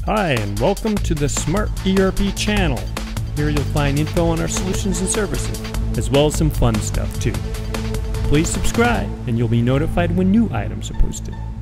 Hi, and welcome to the SmartERP Channel. Here you'll find info on our solutions and services, as well as some fun stuff too. Please subscribe, and you'll be notified when new items are posted.